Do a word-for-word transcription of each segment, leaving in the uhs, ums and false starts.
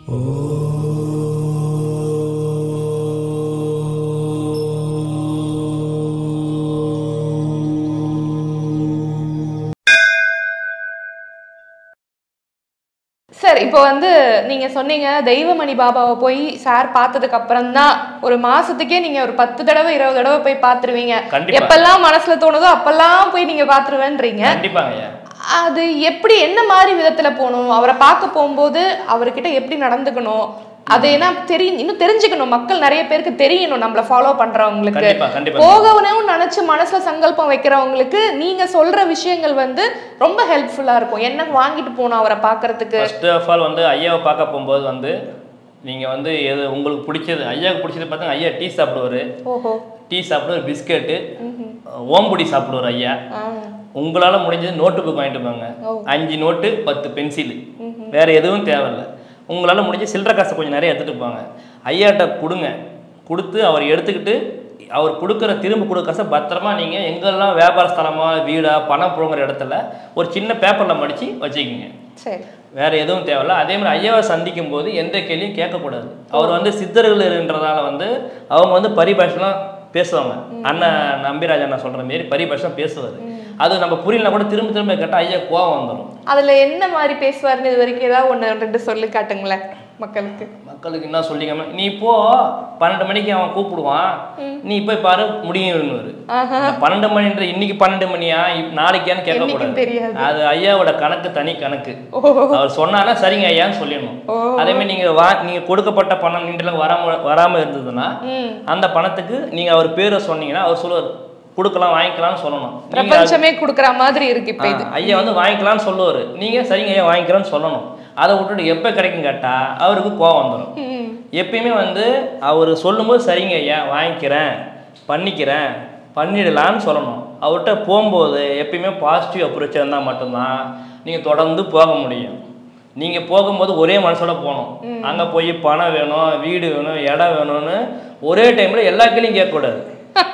Sir, இப்போ வந்து நீங்க சொன்னீங்க தெய்வமணி பாபாவை போய் சார் பார்த்ததுக்கு அப்புறம் தான் ஒரு மாசத்துக்கே நீங்க ஒரு பத்து தடவை இருபது தடவை போய் பார்த்துருவீங்க. எப்பெல்லாம் மனசுல தோணுதோ அப்பெல்லாம் போய் நீங்க பார்த்துருவேன்றீங்க. அது எப்படி, என்ன மாதிரி விதத்துல போகணும்? அவரை பார்க்க போகும்போது அவர்கிட்ட எப்படி நடந்துக்கணும்? அது என்ன தெரியும், இன்னும் தெரிஞ்சுக்கணும். மக்கள் நிறைய பேருக்கு தெரியணும், நம்மள ஃபாலோ பண்றவங்களுக்கு. போகணும் நினைச்சு மனசுல சங்கல்பம் வைக்கிறவங்களுக்கு நீங்க சொல்ற விஷயங்கள் வந்து ரொம்ப ஹெல்ப்ஃபுல்லா இருக்கும். என்ன வாங்கிட்டு போகணும் அவரை பார்க்கறதுக்கு? ஃபர்ஸ்ட் ஆஃப் ஆல் வந்து ஐயாவை பார்க்க போகும்போது வந்து நீங்க வந்து எது உங்களுக்கு பிடிச்சது, ஐயாவுக்கு பிடிச்சது பார்த்தா ஐயா டீ சாப்பிடுவாரு. ஓஹோ. டீ சாப்பிடுவாரு, பிஸ்கெட்டு, ஓம்புடி சாப்பிடுவார் ஐயா. உங்களால முடிஞ்சது நோட்டு புக் வாங்கிட்டு போங்க. அஞ்சு நோட்டு, பத்து பென்சில், வேற எதுவும் தேவையில்லை. உங்களால் முடிஞ்ச சில்லற காசை கொஞ்சம் நிறைய எடுத்துகிட்டு போங்க. ஐயாட்ட கொடுங்க. கொடுத்து அவர் எடுத்துக்கிட்டு அவர் கொடுக்குற திரும்ப கொடுக்குற காசை பத்திரமா நீங்கள் எங்கெல்லாம் வியாபார ஸ்தலமாக, வீடா, பணம் புழங்குற இடத்துல ஒரு சின்ன பேப்பரில் மடித்து வச்சுக்கிங்க. சரி, வேறு எதுவும் தேவையில்ல. அதே மாதிரி ஐயாவை சந்திக்கும் போது எந்த கேள்வியும் கேட்கக்கூடாது. அவர் வந்து சித்தர்கள்ன்றதால வந்து அவங்க வந்து பரிபாஷெலாம் பேசுவாங்க. அண்ணன் நம்பிராஜ் அண்ணா சொல்கிற மாரி பரிபாஷெலாம் பேசுவார். அது நம்ம புரியலனா கூட திரும்ப திரும்ப கேட்டால் ஐயா கோவம் வந்துடும். அதில் என்ன மாதிரி பேசுவார்னு இது வரைக்கும் ஏதாவது ஒன்று ரெண்டு சொல்லி காட்டுங்களேன் மக்களுக்கு. மக்களுக்கு என்ன சொல்லிக்காம, நீ இப்போ பன்னெண்டு மணிக்கு அவன் கூப்பிடுவான், நீ போய் பாரு முடியும். பன்னெண்டு மணின்ற இன்னைக்கு பன்னெண்டு மணியா நாளைக்கான்னு கேட்கக்கூடாது. அது ஐயாவோட கணக்கு, தனி கணக்கு. அவர் சொன்னாலும் சரிங்க ஐயான்னு சொல்லணும். அதே மாதிரி நீங்க வா நீங்க கொடுக்கப்பட்ட பணம் நின்று வராம வராம இருந்ததுன்னா அந்த பணத்துக்கு நீங்க அவர் பேரை சொன்னீங்கன்னா அவர் சொல்லுவார் கொடுக்கலாம், வாங்கிக்கலாம்னு சொல்லணும். பிரபஞ்சமே கொடுக்குற மாதிரி இருக்கு இப்போ இது. ஐயா வந்து வாங்கிக்கலாம்னு சொல்லுவார், நீங்க சரிங்க ஐயா வாங்கிக்கலாம்னு சொல்லணும். அதை விட்டுட்டு எப்போ கிடைக்கும் கேட்டா அவருக்கு கோவம் வந்துடும். எப்பயுமே வந்து அவர் சொல்லும்போது சரிங்க ஐயா வாங்கிக்கிறேன், பண்ணிக்கிறேன், பண்ணிடலான்னு சொல்லணும். அவர்கிட்ட போகும்போது எப்பயுமே பாசிட்டிவ் அப்ரோச் இருந்தால் மட்டும்தான் நீங்கள் தொடர்ந்து போக முடியும். நீங்கள் போகும்போது ஒரே மனசோட போகணும். அங்கே போய் பணம் வேணும், வீடு வேணும், இடம் வேணும்னு ஒரே டைமில் எல்லா கேள்வியும் கேட்கக்கூடாது.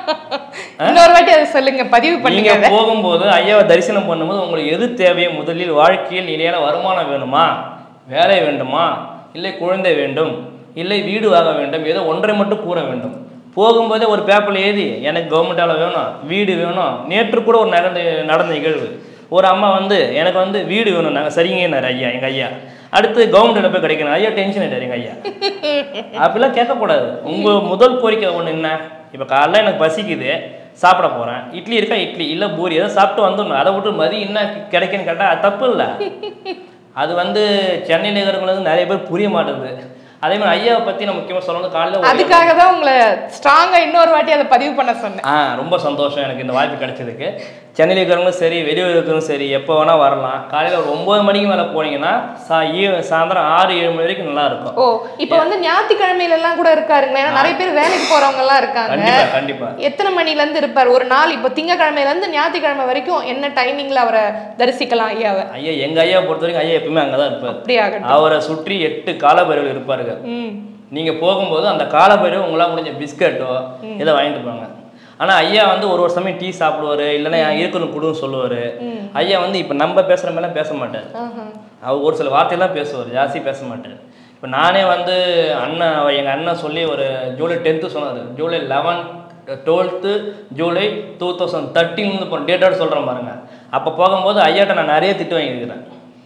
இன்னொரு வாட்டி அதை சொல்லுங்க, பதிவு பண்ணீங்க. நீங்க போகும்போது ஐயாவை தரிசனம் பண்ணும்போது உங்களுக்கு எது தேவையோ, முதலில் வாழ்க்கையில் நிலையான வருமானம் வேணுமா, வேலை வேண்டுமா, இல்லை குழந்தை வேண்டும், இல்லை வீடு வாங்க வேண்டும், ஏதோ ஒன்றை மட்டும் கூற வேண்டும். போகும்போதே ஒரு பேப்பரில் எழுதி எனக்கு கவர்மெண்டால் வேணும், வீடு வேணும். நேற்று கூட ஒரு நடந்த நடந்த நிகழ்வு, ஒரு அம்மா வந்து எனக்கு வந்து வீடு வேணும், நாங்கள் சரிங்கன்னாரு ஐயா எங்கள் ஐயா. அடுத்து கவர்மெண்ட்டில் போய் கிடைக்கணும், ஐயா டென்ஷன் ஆகிட்டார் எங்கள் ஐயா. அப்படிலாம் கேட்கக்கூடாது. உங்கள் முதல் கோரிக்கை ஒன்று என்ன? இப்போ காலைல எனக்கு பசிக்குது, சாப்பிட போகிறேன், இட்லி இருக்கா, இட்லி இல்லை பூரி ஏதோ சாப்பிட்டு வந்துடணும். அதை விட்டு மதி என்ன கிடைக்குன்னு கேட்டால் அது தப்பு இல்லை. அது வந்து சென்னையில் இருக்கிறவங்களுக்கு நிறைய பேர் புரிய மாட்டேங்குது. அதே மாதிரி ஐயாவை பற்றி நான் முக்கியமாக சொல்லணும். காலையில் அதுக்காக தான் உங்களை ஸ்ட்ராங்காக இன்னொரு வாட்டி அதை பதிவு பண்ண சொன்னேன். ஆ ரொம்ப சந்தோஷம் எனக்கு இந்த வாய்ப்பு கிடைச்சதுக்கு. சென்னையில் இருக்கிறவங்களும் சரி, வெளியூர் இருக்கிறவங்களும் சரி, எப்போ வேணால் வரலாம். காலையில் ஒரு ஒம்பது மணிக்கு மேலே போனீங்கன்னா சா ஈ சாயந்தரம் ஆறு ஏழு மணி வரைக்கும் நல்லா இருக்கும். ஓ, இப்போ வந்து ஞாயிற்றுக்கிழமையிலலாம் கூட இருக்காருங்க. ஏன்னா நிறைய பேர் வேலைக்கு போகிறவங்கலாம் இருக்காங்க. கண்டிப்பாக கண்டிப்பாக. எத்தனை மணிலேருந்து இருப்பார் ஒரு நாள்? இப்போ திங்கக்கிழமையிலேருந்து ஞாயிற்றுக்கிழமை வரைக்கும் என்ன டைமிங்கில் அவரை தரிசிக்கலாம் ஐயாவை? ஐயா எங்கள் ஐயாவை பொறுத்த வரைக்கும் ஐயா எப்பவுமே அங்கே தான் இருப்பார். அப்படியாக அவரை சுற்றி எட்டு காலபைரவர்கள் இருப்பாருங்க. நீங்கள் போகும்போது அந்த காலபைரவர் உங்களால் முடிஞ்ச பிஸ்கட்டோ இதை வாங்கிட்டு போங்க. ஆனால் ஐயா வந்து ஒரு ஒரு சமயம் டீ சாப்பிடுவார், இல்லைன்னா இருக்கணும் கொடுன்னு சொல்லுவார். ஐயா வந்து இப்போ நம்ம பேசுகிற மாதிரிலாம் பேச மாட்டார். அவர் ஒரு சில வார்த்தையெல்லாம் பேசுவார், ஜாஸ்தி பேச மாட்டார். இப்போ நானே வந்து அண்ணன் எங்கள் அண்ணன் சொல்லி ஒரு ஜூலை டென்த்து சொன்னார், July eleven twelfth July two thousand thirteen இப்போ டேட்டோட சொல்கிறேன் பாருங்க. அப்போ போகும்போது ஐயாட்ட நான் நிறைய திட்டு வாங்கியிருக்கிறேன்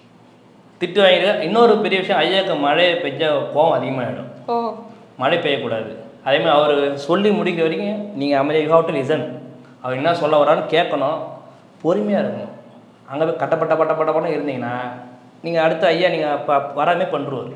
திட்டு வாங்கியிருக்கேன் இன்னொரு பெரிய விஷயம், ஐயாவுக்கு மழை பெஞ்ச கோவம் அதிகமாகிடும். மழை பெய்யக்கூடாது. அதேமாதிரி அவர் சொல்லி முடிக்க வரைக்கும் நீங்கள் அமைதியாக யூ ஹேவ் டு லிசன். அவர் என்ன சொல்ல வரான்னு கேட்கணும், பொறுமையாக இருக்கணும். அங்கே போய் கட்டப்பட்ட பட்ட பட்ட பட்டம் இருந்தீங்கன்னா நீங்கள் அடுத்த ஐயா நீங்கள் ப வராமே பண்ணுருவார்.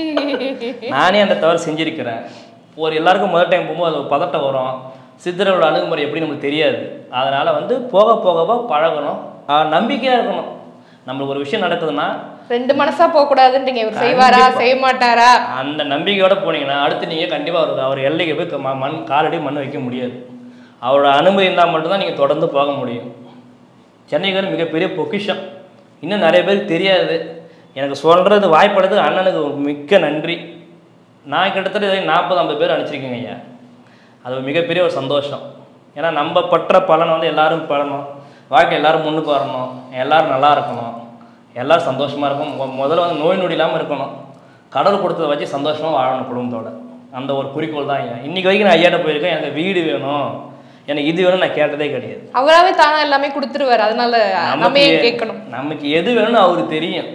நானே அந்த தவறு செஞ்சுருக்கிறேன். ஒரு எல்லாருக்கும் முதல் டைம் போகும்போது அது பதட்டம் வரும். சித்தரோட அணுகுமுறை எப்படி நம்மளுக்கு தெரியாது. அதனால் வந்து போக போக பழகணும், நம்பிக்கையாக இருக்கணும். நம்மளுக்கு ஒரு விஷயம் நடக்குதுன்னா ரெண்டு மனசா போக கூடாதுன்றீங்க. இவர் செய்வாரா செய்ய மாட்டாரா அந்த நம்பிக்கையோட போனீங்கன்னா அடுத்து நீங்கள் கண்டிப்பாக அவர் அவர் எல்லைக்கு போய் மண் காலடி மண் வைக்க முடியாது. அவரோட அனுமதி இருந்தால் மட்டும்தான் நீங்கள் தொடர்ந்து போக முடியும். சென்னைக்காரர் மிகப்பெரிய பொக்கிஷம், இன்னும் நிறைய பேருக்கு தெரியாது. எனக்கு சொல்கிறது வாய்ப்படுறது அண்ணனுக்கு மிக்க நன்றி. நான் கிட்டத்தட்ட நாற்பது ஐம்பது பேர் அனுப்பிச்சிருக்கேங்க ஐயா. அது மிகப்பெரிய ஒரு சந்தோஷம். ஏன்னா நம்ம பற்ற பலனை வந்து எல்லோரும் பழணும், வாழ்க்கை எல்லோரும் முன்னுக்கு வரணும், எல்லோரும் நல்லா இருக்கணும், எல்லோரும் சந்தோஷமாக இருக்கும். முதல்ல வந்து நோய் நொடி இல்லாமல் இருக்கணும். கடவுள் கொடுத்ததை வச்சு சந்தோஷமாக வாழணும் குடும்பத்தோட. அந்த ஒரு குறிக்கோள் தான் ஐயா. இன்றைக்கி வரைக்கும் நான் ஐயாட்ட போயிருக்கேன், எனக்கு வீடு வேணும், எனக்கு இது வேணும் நான் கேட்டதே கிடையாது. அவராகவே தானே எல்லாமே கொடுத்துருவாரு. அதனால நம்ம ஏன் கேட்கணும்? நமக்கு எது வேணும்னு அவருக்கு தெரியும்.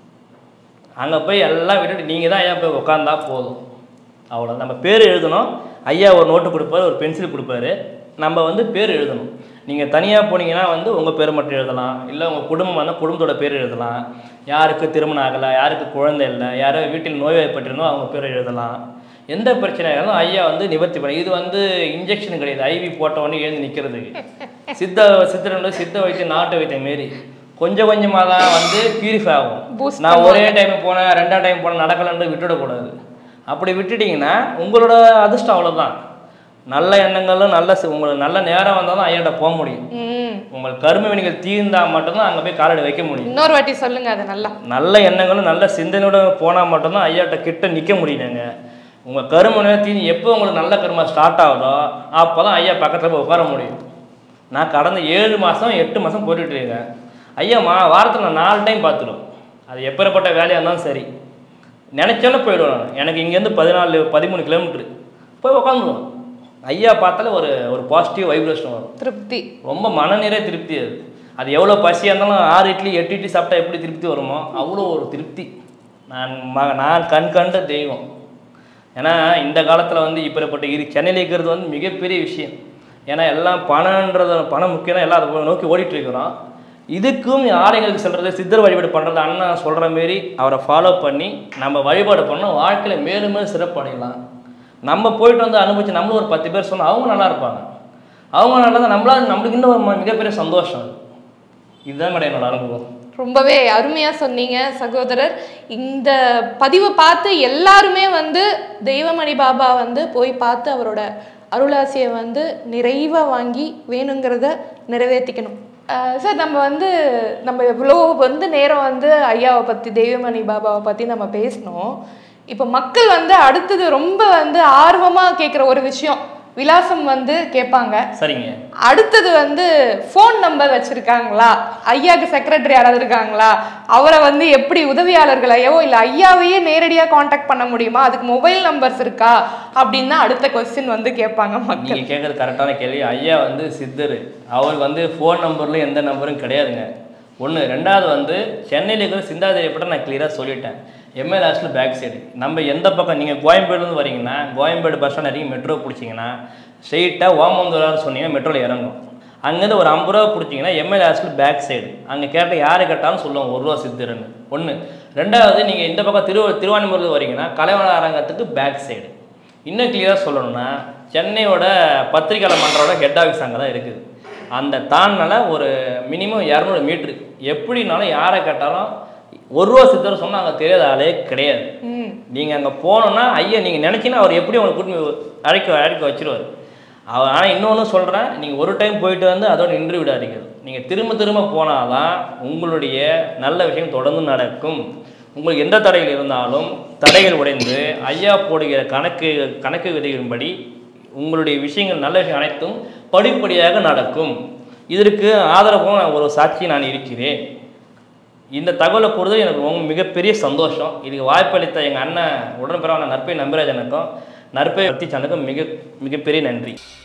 அங்கே போய் எல்லாம் விட்டுட்டு நீங்கள் தான் ஐயா போய் உட்காந்தா போதும், அவ்வளோ. நம்ம பேர் எழுதணும், ஐயா ஒரு நோட்டு கொடுப்பாரு, ஒரு பென்சில் கொடுப்பாரு, நம்ம வந்து பேர் எழுதணும். நீங்கள் தனியாக போனீங்கன்னா வந்து உங்கள் பேர் மட்டும் எழுதலாம், இல்லை உங்கள் குடும்பம் வந்து குடும்பத்தோட பேர் எழுதலாம். யாருக்கு திருமணம் ஆகலை, யாருக்கு குழந்தை இல்லை, யாரோ வீட்டில் நோய்வாய்ப்பட்டிருந்தோ அவங்க பேர் எழுதலாம். எந்த பிரச்சனையாலும் ஐயா வந்து நிவர்த்தி பண்ணி. இது வந்து இன்ஜெக்ஷன் கிடையாது, ஐவி போட்ட உடனே எழுந்து நிற்கிறதுக்கு. சித்த சித்திரண்டு சித்த வைத்தியம் நாட்டு வைத்தியம் மாரி கொஞ்சம் கொஞ்சமாக தான் வந்து பியூரிஃபை ஆகும். நான் ஒரே டைம் போனேன், ரெண்டாம் டைம் போனேன், நடக்கலன்னு விட்டுவிடக்கூடாது. அப்படி விட்டுட்டிங்கன்னா உங்களோட அதிர்ஷ்டம் அவ்வளோதான். நல்ல எண்ணங்களும் நல்ல உங்களுக்கு நல்ல நேரம் வந்தால் தான் ஐயாட்ட போக முடியும். உங்களுக்கு கரும வினைகள் தீர்ந்தால் மட்டும்தான் அங்கே போய் காலடி வைக்க முடியும். இன்னொரு வாட்டி சொல்லுங்க. அது நல்லா நல்ல எண்ணங்களும் நல்ல சிந்தனையோட போனால் மட்டும்தான் ஐயாட்ட கிட்ட நிற்க முடியுங்க. உங்கள் கருமனை தீனி எப்போ உங்களுக்கு நல்ல கருமா ஸ்டார்ட் ஆகுதோ அப்போ தான் ஐயா பக்கத்தில் போய் உட்கார முடியும். நான் கடந்த ஏழு மாதம் எட்டு மாதம் போட்டுட்ருக்கேன். ஐயா மா வாரத்தில் நான் நாலு டைம் பார்த்துடுவேன். அது எப்பேற்பட்ட வேலையாக இருந்தாலும் சரி, நினச்சாலும் போயிடுவேன். நான் எனக்கு இங்கேருந்து பதினாலு பதிமூணு கிலோமீட்ரு போய் உட்காந்துருவேன். ஐயா பார்த்தாலே ஒரு ஒரு பாசிட்டிவ் வைப்ரேஷன் வரும், திருப்தி, ரொம்ப மனநிறை திருப்தி. அது அது எவ்வளோ பசியாக இருந்தாலும் ஆறு இட்லி எட்டு இட்லி சாப்பிட்டா எப்படி திருப்தி வருமோ அவ்வளோ ஒரு திருப்தி. நான் ம நான் கண் கண்ட தெய்வம். ஏன்னா இந்த காலத்தில் வந்து இப்படிப்பட்ட இது சென்னையில் இருக்கிறது வந்து மிகப்பெரிய விஷயம். ஏன்னா எல்லாம் பணன்றது பணம் முக்கியம், எல்லாம் அதை நோக்கி ஓடிட்டுருக்கிறோம். இதுக்கும் ஆலயங்களுக்கு செல்வது, சித்தர் வழிபாடு பண்ணுறது, அண்ணா சொல்கிற மாரி அவரை ஃபாலோ பண்ணி நம்ம வழிபாடு பண்ணோம், வாழ்க்கையில் மேலும் மேலும் சிறப்படையலாம். நம்ம போயிட்டு வந்து அனுபவிச்சு நம்மளும் ஒரு பத்து பேர் சொன்னால் அவங்க நல்லா இருப்பாங்க. அவங்க நல்லா தான் நம்மளால் நம்மளுக்கு இன்னும் மிகப்பெரிய சந்தோஷம். இதுதான் மேடம் என்னோட அனுபவம். ரொம்பவே அருமையாக சொன்னீங்க சகோதரர். இந்த பதிவை பார்த்து எல்லாருமே வந்து தெய்வமணி பாபா வந்து போய் பார்த்து அவரோட அருளாசியை வந்து நிறைவாக வாங்கி வேணுங்கிறத நிறைவேற்றிக்கணும். சார், நம்ம வந்து நம்ம எவ்வளோ வந்து நேரம் வந்து ஐயாவை பற்றி தெய்வமணி பாபாவை பற்றி நம்ம பேசினோம். இப்போ மக்கள் வந்து அடுத்தது ரொம்ப வந்து ஆர்வமாக கேட்குற ஒரு விஷயம், விலாசம் வந்து கேட்பாங்க. சரிங்க. அடுத்தது வந்து ஃபோன் நம்பர் வச்சுருக்காங்களா, ஐயாவுக்கு செக்ரட்டரி யாராவது இருக்காங்களா, அவரை வந்து எப்படி உதவியாளர்களையோ இல்லை ஐயாவையே நேரடியாக காண்டாக்ட் பண்ண முடியுமா, அதுக்கு மொபைல் நம்பர்ஸ் இருக்கா அப்படின்னு தான் அடுத்த கொஸ்டின் வந்து கேட்பாங்க மக்கள். நீங்கள் கேட்குறது கரெக்டான கேள்வி. ஐயா வந்து சித்தர், அவருக்கு வந்து ஃபோன் நம்பரில் எந்த நம்பரும் கிடையாதுங்க. ஒன்று. ரெண்டாவது வந்து சென்னையில் இருக்கிற சிந்தாதிரியை பற்றி நான் கிளியராக சொல்லிட்டேன். ML hostel back side. நம்ம எந்த பக்கம் நீங்கள் கோயம்பேடுலேருந்து வரீங்கன்னா கோயம்பேடு பஸ் ஸ்டாண்ட் இறங்கி மெட்ரோ பிடிச்சிங்கன்னா ஸ்ட்ரெயிட்டாக ஓமந்தூரான்னு சொன்னீங்கன்னா மெட்ரோவில் இறங்கும். அங்கேருந்து ஒரு ஐம்பது ரூபா பிடிச்சிங்கன்னா எம்எல் ஹாஸ்டல் பேக் சைடு. அங்கே கேட்டால் யார் கேட்டாலும் சொல்லுவோம் ஒரு ரூபா சித்தருன்னு. ஒன்று. ரெண்டாவது, நீங்கள் இந்த பக்கம் திரு திருவான்மூரில் வரீங்கன்னா கலைவன அரங்கத்துக்கு பேக் சைடு. இன்னும் கிளியராக சொல்லணும்னா சென்னையோட பத்திரிகையாளர் மன்றோட ஹெட் ஆஃபீஸ் அங்கே தான் இருக்குது. அந்த தாண்டினால ஒரு மினிமம் இரநூறு மீட்ரு. எப்படினாலும் யாரை கேட்டாலும் ஒரு ரூபா சித்தர் சொன்னால் அங்கே தெரியாத ஆளே கிடையாது. நீங்கள் அங்கே போனோன்னா ஐயா நீங்கள் நினச்சின்னா அவர் எப்படி உங்களுக்கு கூட்டி அழைக்க அழைக்க வச்சுருவார். அவர் ஆனால் இன்னொன்று சொல்கிறேன், நீங்கள் ஒரு டைம் போயிட்டு வந்து அதோட நின்று விடாதீங்க. நீங்கள் திரும்ப திரும்ப போனால்தான் உங்களுடைய நல்ல விஷயம் தொடர்ந்து நடக்கும். உங்களுக்கு எந்த தடைகள் இருந்தாலும் தடைகள் உடைந்து ஐயா போடுகிற கணக்கு கணக்கு விதிகளின்படி உங்களுடைய விஷயங்கள் நல்ல விஷயம் அனைத்தும் படிப்படியாக நடக்கும். இதற்கு ஆதரவும் ஒரு சாட்சி நான் இருக்கிறேன். இந்த தகவலை பொறுத்து எனக்கு ரொம்ப மிகப்பெரிய சந்தோஷம். இதுக்கு வாய்ப்பளித்த எங்கள் அண்ணன் உடன்பிறவான நற்பை நம்பிராஜனுக்கும் நற்பை பக்தி சேனலுக்கும் மிக மிகப்பெரிய நன்றி.